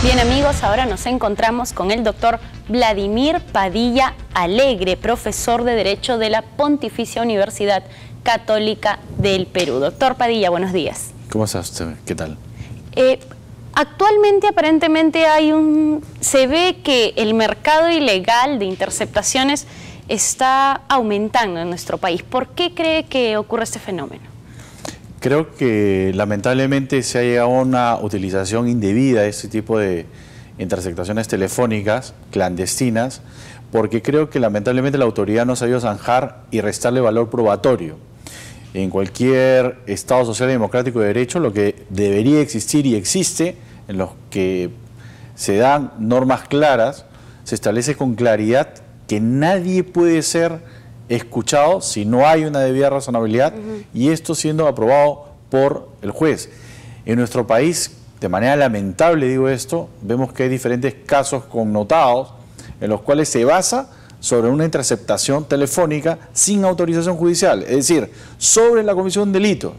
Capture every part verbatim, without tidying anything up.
Bien amigos, ahora nos encontramos con el doctor Vladimir Padilla Alegre, profesor de Derecho de la Pontificia Universidad Católica del Perú. Doctor Padilla, buenos días. ¿Cómo está usted? ¿Qué tal? Eh, actualmente aparentemente hay un, se ve que el mercado ilegal de interceptaciones está aumentando en nuestro país. ¿Por qué cree que ocurre este fenómeno? Creo que lamentablemente se ha llegado a una utilización indebida de este tipo de interceptaciones telefónicas clandestinas, porque creo que lamentablemente la autoridad no ha sabido zanjar y restarle valor probatorio. En cualquier Estado social y democrático de derecho, lo que debería existir y existe, en los que se dan normas claras, se establece con claridad que nadie puede ser escuchado si no hay una debida razonabilidad, uh-huh. y esto siendo aprobado por el juez. En nuestro país, de manera lamentable digo esto, vemos que hay diferentes casos connotados en los cuales se basa sobre una interceptación telefónica sin autorización judicial, es decir, sobre la comisión de un delito.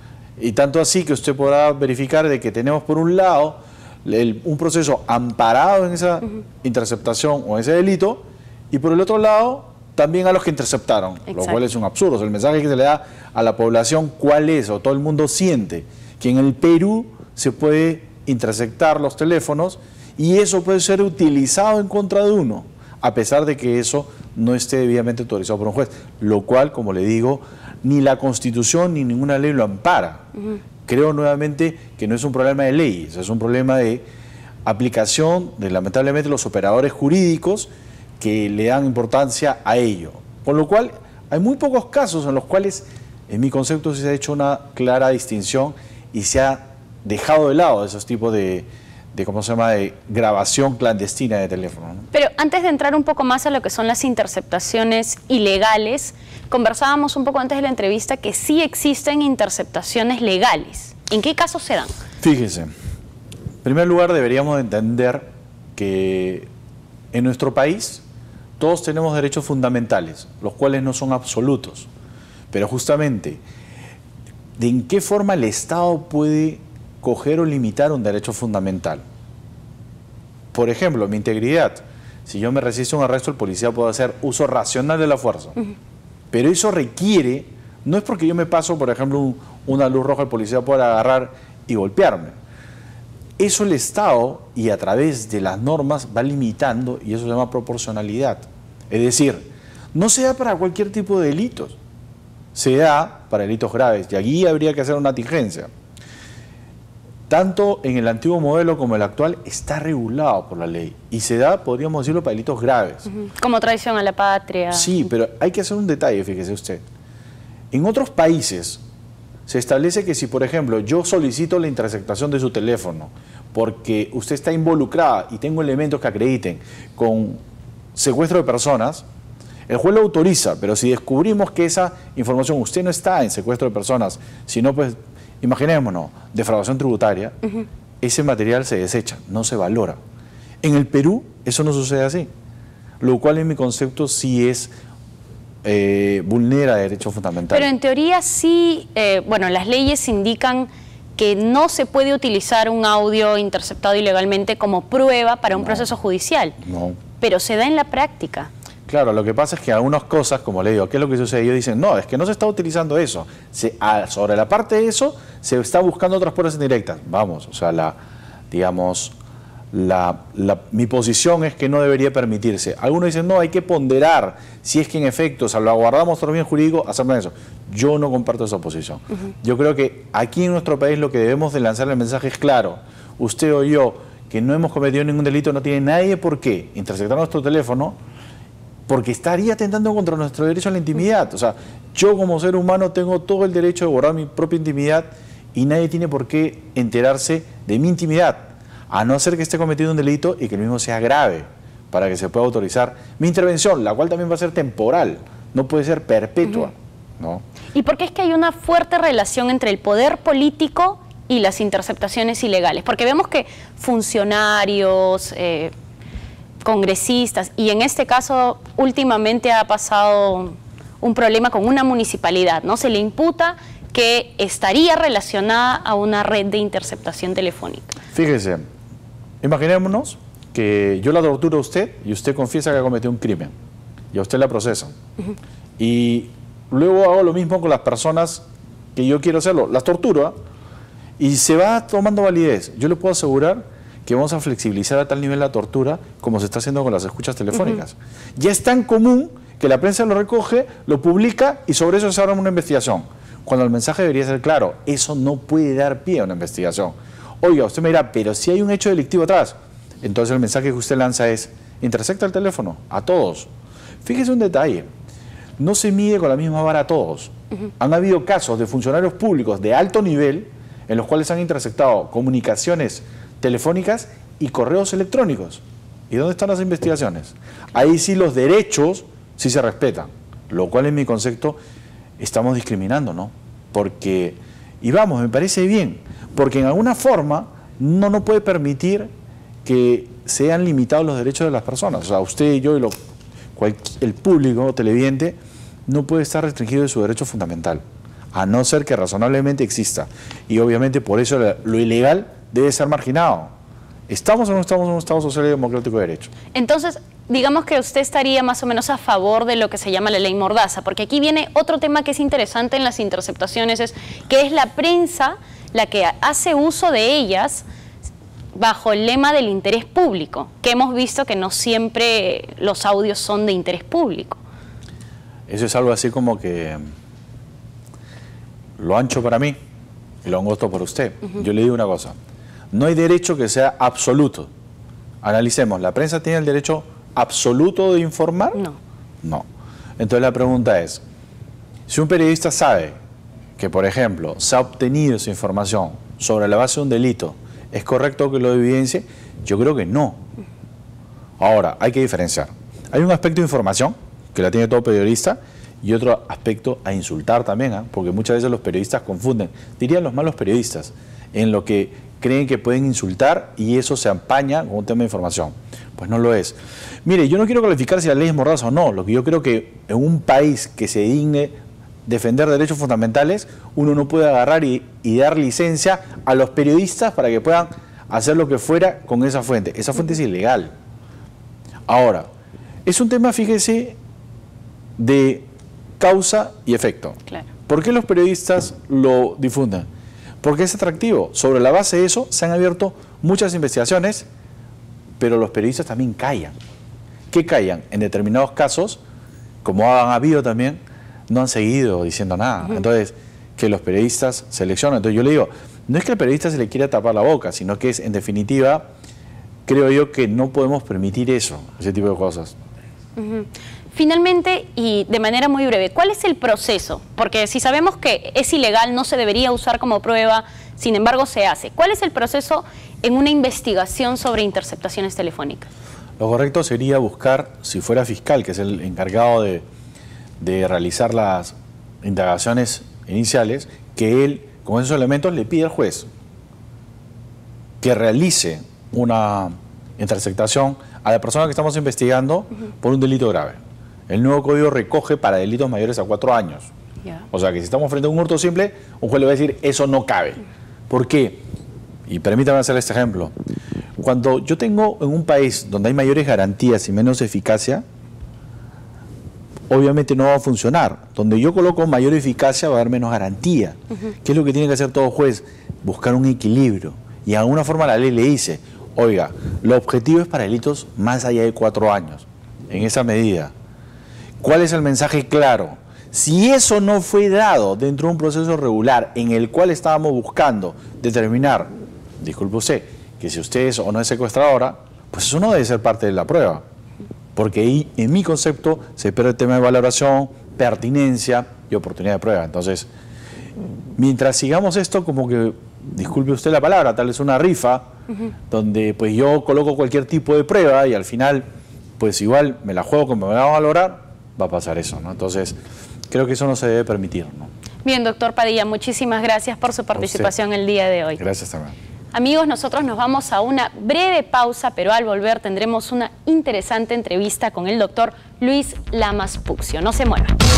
Y tanto así que usted podrá verificar de que tenemos por un lado el, un proceso amparado en esa uh-huh. interceptación o ese delito, y por el otro lado también a los que interceptaron, Exacto. lo cual es un absurdo. O sea, el mensaje que se le da a la población, ¿cuál es? O todo el mundo siente que en el Perú se puede interceptar los teléfonos y eso puede ser utilizado en contra de uno, a pesar de que eso no esté debidamente autorizado por un juez, lo cual, como le digo, ni la Constitución ni ninguna ley lo ampara. Uh-huh. Creo nuevamente que no es un problema de leyes, es un problema de aplicación de, lamentablemente, los operadores jurídicos que le dan importancia a ello. Por lo cual, hay muy pocos casos en los cuales, en mi concepto, se ha hecho una clara distinción y se ha dejado de lado esos tipos de, de ¿cómo se llama?, de grabación clandestina de teléfono, ¿no? Pero antes de entrar un poco más a lo que son las interceptaciones ilegales, conversábamos un poco antes de la entrevista que sí existen interceptaciones legales. ¿En qué casos se dan? Fíjese, en primer lugar deberíamos entender que en nuestro país todos tenemos derechos fundamentales, los cuales no son absolutos, pero justamente, ¿de en qué forma el Estado puede coger o limitar un derecho fundamental? Por ejemplo, mi integridad. Si yo me resisto a un arresto, el policía puede hacer uso racional de la fuerza, uh-huh. pero eso requiere, no es porque yo me paso, por ejemplo, un, una luz roja, el policía puede agarrar y golpearme. Eso el Estado, y a través de las normas, va limitando, y eso se llama proporcionalidad. Es decir, no se da para cualquier tipo de delitos, se da para delitos graves, y aquí habría que hacer una tingencia. Tanto en el antiguo modelo como el actual está regulado por la ley, y se da, podríamos decirlo, para delitos graves. Uh-huh. Como traición a la patria. Sí, pero hay que hacer un detalle, fíjese usted. En otros países se establece que si, por ejemplo, yo solicito la interceptación de su teléfono porque usted está involucrada y tengo elementos que acrediten con secuestro de personas, el juez lo autoriza, pero si descubrimos que esa información, usted no está en secuestro de personas, sino pues, imaginémonos, defraudación tributaria, uh-huh. ese material se desecha, no se valora. En el Perú eso no sucede así, lo cual en mi concepto sí es Eh, vulnera derechos fundamentales. Pero en teoría sí, eh, bueno, las leyes indican que no se puede utilizar un audio interceptado ilegalmente como prueba para un no, proceso judicial. No. Pero se da en la práctica. Claro, lo que pasa es que algunas cosas, como le digo, ¿qué es lo que sucede? Ellos dicen, no, es que no se está utilizando eso. Se, a, sobre la parte de eso, se está buscando otras pruebas indirectas. Vamos, o sea, la, digamos, La, la, mi posición es que no debería permitirse. Algunos dicen, no, hay que ponderar si es que en efecto salvaguardamos nuestro bien jurídico, hacerlo eso. Yo no comparto esa posición. Uh-huh. Yo creo que aquí en nuestro país lo que debemos de lanzar el mensaje es claro. Usted o yo, que no hemos cometido ningún delito, no tiene nadie por qué interceptar nuestro teléfono, porque estaría atentando contra nuestro derecho a la intimidad. O sea, yo como ser humano tengo todo el derecho de guardar mi propia intimidad y nadie tiene por qué enterarse de mi intimidad, a no ser que esté cometiendo un delito y que el mismo sea grave, para que se pueda autorizar mi intervención, la cual también va a ser temporal, no puede ser perpetua. Uh-huh. ¿No? ¿Y por qué es que hay una fuerte relación entre el poder político y las interceptaciones ilegales? Porque vemos que funcionarios, eh, congresistas, y en este caso últimamente ha pasado un problema con una municipalidad, ¿no? Se le imputa que estaría relacionada a una red de interceptación telefónica. Fíjese, Imaginémonos que yo la torturo a usted y usted confiesa que ha cometido un crimen y a usted la procesan. Uh-huh. Y luego hago lo mismo con las personas que yo quiero hacerlo, las torturo, ¿eh? Y se va tomando validez. Yo le puedo asegurar que vamos a flexibilizar a tal nivel la tortura como se está haciendo con las escuchas telefónicas. Uh-huh. Ya es tan común que la prensa lo recoge, lo publica y sobre eso se abre una investigación. Cuando el mensaje debería ser claro, eso no puede dar pie a una investigación. Oiga, usted me dirá, pero si hay un hecho delictivo atrás. Entonces el mensaje que usted lanza es, intercepta el teléfono, a todos. Fíjese un detalle, no se mide con la misma vara a todos. Uh-huh. Han habido casos de funcionarios públicos de alto nivel en los cuales han interceptado comunicaciones telefónicas y correos electrónicos. ¿Y dónde están las investigaciones? Ahí sí los derechos sí se respetan, lo cual en mi concepto estamos discriminando, ¿no? Porque, y vamos, me parece bien, porque en alguna forma no nos puede permitir que sean limitados los derechos de las personas. O sea, usted y yo y lo, cual, el público televidente no puede estar restringido de su derecho fundamental, a no ser que razonablemente exista. Y obviamente por eso lo ilegal debe ser marginado. ¿Estamos o no estamos en un Estado social y democrático de derecho? Entonces, digamos que usted estaría más o menos a favor de lo que se llama la ley Mordaza, porque aquí viene otro tema que es interesante en las interceptaciones, es que es la prensa la que hace uso de ellas bajo el lema del interés público, que hemos visto que no siempre los audios son de interés público. Eso es algo así como que lo ancho para mí y lo angosto para usted. Uh-huh. Yo le digo una cosa, no hay derecho que sea absoluto. Analicemos, ¿la prensa tiene el derecho absoluto de informar? No. No. Entonces la pregunta es, si un periodista sabe que, por ejemplo, se ha obtenido esa información sobre la base de un delito, ¿es correcto que lo evidencie? Yo creo que no. Ahora, hay que diferenciar. Hay un aspecto de información, que la tiene todo periodista, y otro aspecto a insultar también, ¿eh? Porque muchas veces los periodistas confunden, dirían los malos periodistas, en lo que creen que pueden insultar y eso se apaña con un tema de información. Pues no lo es. Mire, yo no quiero calificar si la ley es mordaza o no. Lo que yo creo que en un país que se digne defender derechos fundamentales, uno no puede agarrar y, y dar licencia a los periodistas para que puedan hacer lo que fuera con esa fuente. Esa fuente es ilegal. Ahora, es un tema, fíjese, de causa y efecto. Claro. ¿Por qué los periodistas lo difunden? Porque es atractivo. Sobre la base de eso se han abierto muchas investigaciones, pero los periodistas también callan. ¿Qué callan? En determinados casos, como han habido también, no han seguido diciendo nada. Uh-huh. Entonces, que los periodistas seleccionan. Entonces yo le digo, no es que al periodista se le quiera tapar la boca, sino que es, en definitiva, creo yo que no podemos permitir eso, ese tipo de cosas. Uh-huh. Finalmente, y de manera muy breve, ¿cuál es el proceso? Porque si sabemos que es ilegal, no se debería usar como prueba, sin embargo se hace. ¿Cuál es el proceso en una investigación sobre interceptaciones telefónicas? Lo correcto sería buscar, si fuera fiscal, que es el encargado de, de realizar las indagaciones iniciales, que él, con esos elementos, le pide al juez que realice una interceptación a la persona que estamos investigando uh-huh. por un delito grave. El nuevo código recoge para delitos mayores a cuatro años. Yeah. O sea que si estamos frente a un hurto simple, un juez le va a decir, eso no cabe. ¿Por qué? Y permítame hacer este ejemplo. Cuando yo tengo en un país donde hay mayores garantías y menos eficacia, obviamente no va a funcionar. Donde yo coloco mayor eficacia va a haber menos garantía. Uh-huh. ¿Qué es lo que tiene que hacer todo juez? Buscar un equilibrio. Y de alguna forma la ley le dice, oiga, lo objetivo es para delitos más allá de cuatro años. En esa medida, ¿cuál es el mensaje claro? Si eso no fue dado dentro de un proceso regular en el cual estábamos buscando determinar, disculpe usted, que si usted es o no es secuestradora, pues eso no debe ser parte de la prueba. Porque ahí, en mi concepto, se pierde el tema de valoración, pertinencia y oportunidad de prueba. Entonces, mientras sigamos esto como que, disculpe usted la palabra, tal vez una rifa, uh-huh. donde pues yo coloco cualquier tipo de prueba y al final, pues igual me la juego como me va a valorar, va a pasar eso, ¿no? Entonces, creo que eso no se debe permitir, ¿no? Bien, doctor Padilla, muchísimas gracias por su participación el día de hoy. Gracias también. Amigos, nosotros nos vamos a una breve pausa, pero al volver tendremos una interesante entrevista con el doctor Luis Lamas Puccio. No se muevan.